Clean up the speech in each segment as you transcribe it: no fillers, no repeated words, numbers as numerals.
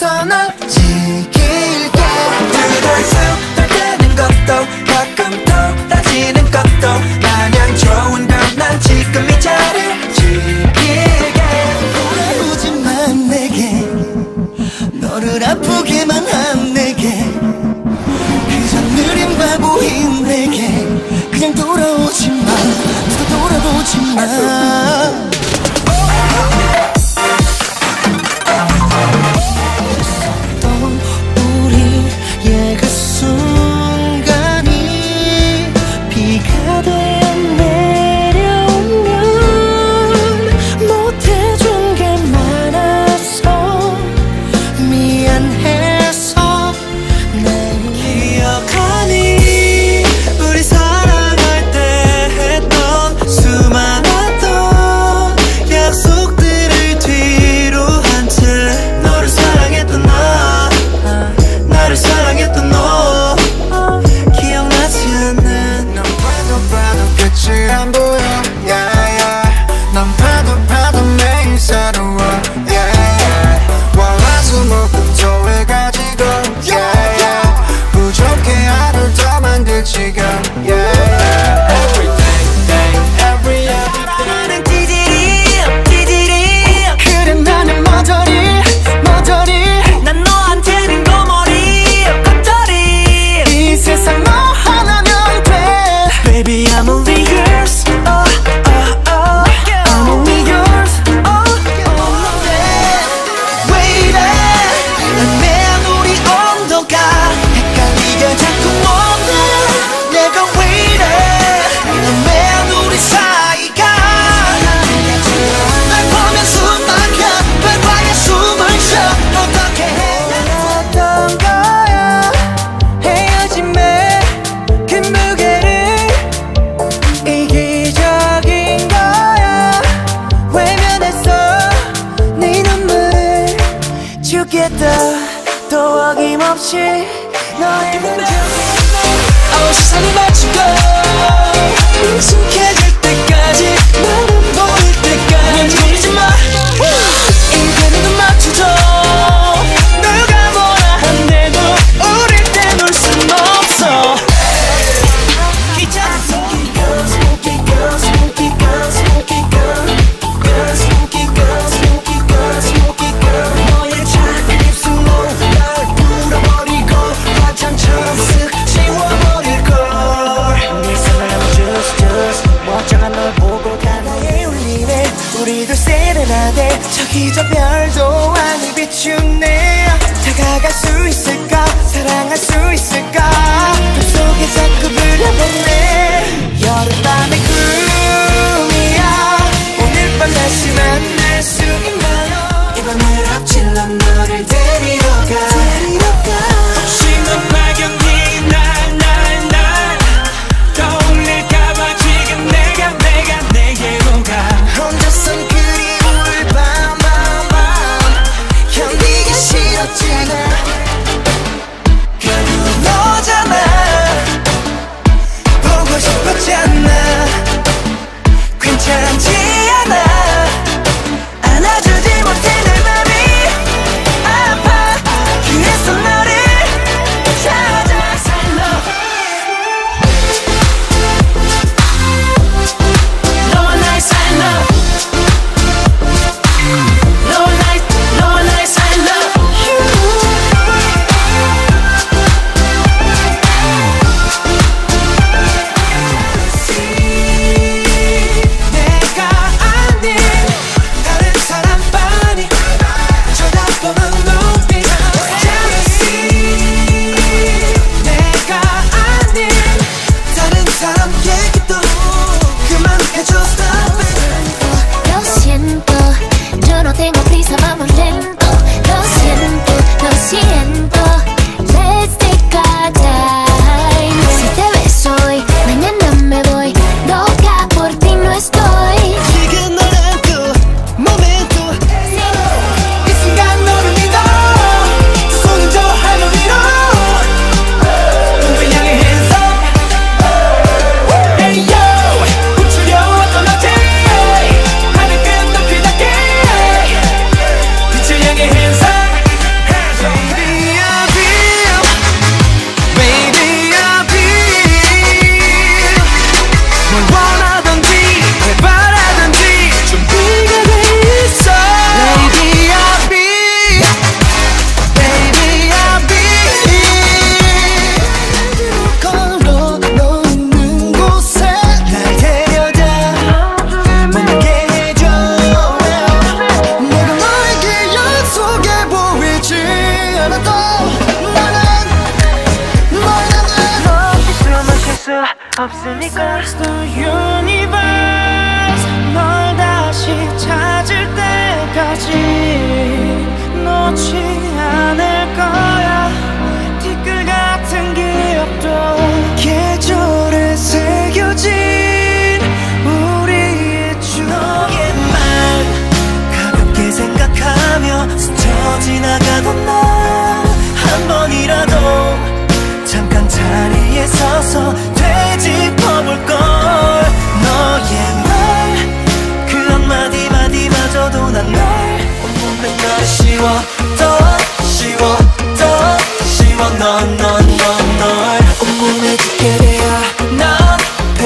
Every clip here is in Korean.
앞에서 널 지킬게. 두덜쑥 떨리는 것도 가끔 돌아지는 것도 마냥 좋은 걸 난 지금 이 자리를 지킬게. 돌아오지만 내게 너를 아프게만 한 내게 그저 느린 바보인 내게 그냥 돌아오지마. 누가 돌아보지마. 또 어김없이 너의 문제 시선이 맞추고 익숙해질 때까지 나는 보일 때까지 멈추지마. 이제 눈 맞추죠. 누가 뭐라 한대도 우릴 떼놓을 순 없어. 우리들 세레나데 저기 저 별도 아니 빛이 없으니까 The universe 널 다시 찾을 때까지 놓지 않을 거야. 티끌 같은 기억도 계절에 새겨진 우리의 추억에만 가볍게 생각하며 스쳐 지나가던 날 한 번이라도 잠깐 자리에 서서 되짚어볼걸. 너의 말 그 한마디 마디마저도 난 널 온몸에 널 씌워더 씌워더 씌워 널 온몸에 짙게 되어 넌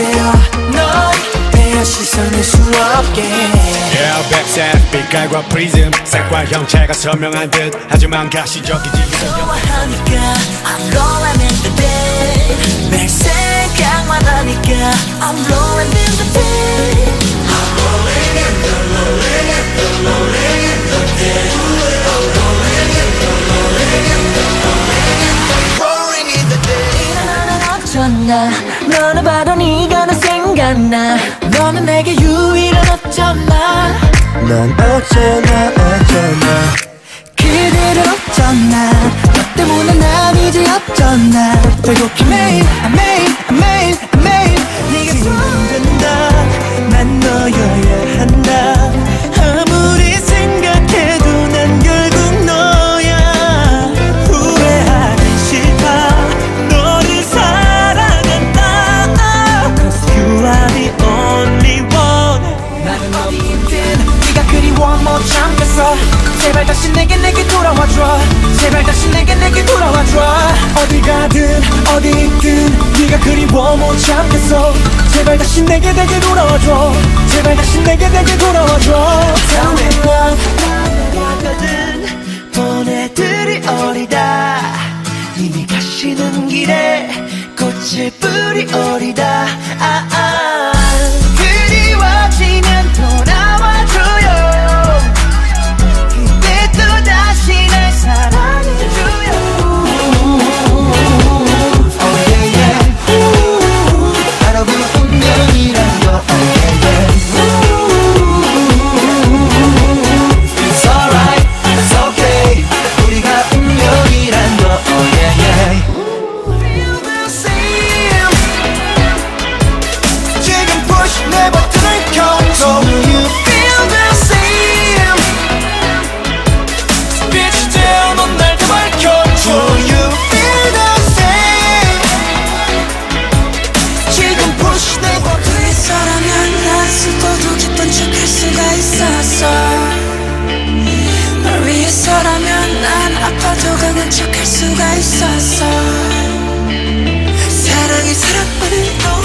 베어 시선을 수 없게. Yeah, 백색 빛깔과 프리즘 색과 형체가 선명한 듯 하지만 가시적이지. 좋아하니까 I'm rolling in the deep. 매일 생각만 하니까 I'm rolling in the deep. I'm rolling in the rolling in the rolling in the deep. Rolling in the rolling in the rolling in the deep. 나는 어쩌나 너는 봐도 네가 나 생각나. 너는 내게 유일한 어쩌나. 난 어쩌나 그대로 어쩌나. 너 때문에 난 이제 어쩌나. 배고픈 매일 네가 힘든다. 난 너여야 한다. 아무리 생각해도 난 결국 너야. 후회하긴 싫다. 너를 사랑한다. Cause you are the only one. 나는 어디든 네가 그리워 못 참겠어. 제발 다시 내게 돌아와줘. 제발 다시 내게 돌아와줘. 어디 가든 어디 있든 네가 그리워 못 참겠어. 제발 다시 내게 돌아와줘. 제발 다시 내게 돌아와줘. Tell me love 나가거든 보내들이 어리다. 이미 가시는 길에 꽃을 뿌리오리다. 그리워지면 돌아와줘요. 그때 또 다시 날 사랑해줘요. Oh yeah yeah. 바로 그 운명이란 거. Oh yeah yeah. It's alright, it's okay. 우리가 운명이란 거. Oh yeah yeah. Feel the same. 지금 push 내 버튼을 켜줘. You feel the same. 빛이 되어 넌 날 더 밝혀줘. You feel the same. 지금 push 내 버튼. 위해서라면 난 숨고도 기쁜 척 할 수가 있었어. 널 위해서라면 난 아파도 강한 척 할 수가 있었어. 사랑이 사랑만을